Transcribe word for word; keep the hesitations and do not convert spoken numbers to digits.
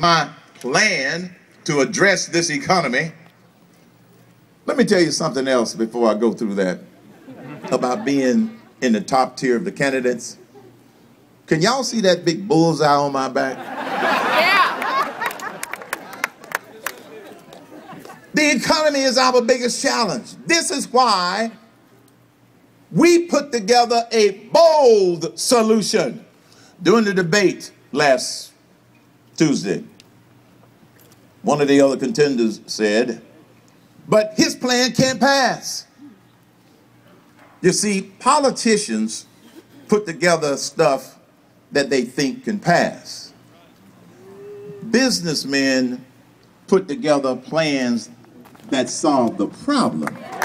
my plan to address this economy. Let me tell you something else before I go through that about being in the top tier of the candidates. Can y'all see that big bullseye on my back? Yeah. The economy is our biggest challenge. This is why we put together a bold solution during the debate last Tuesday. One of the other contenders said, but his plan can't pass. You see, politicians put together stuff that they think can pass. Businessmen put together plans that solve the problem.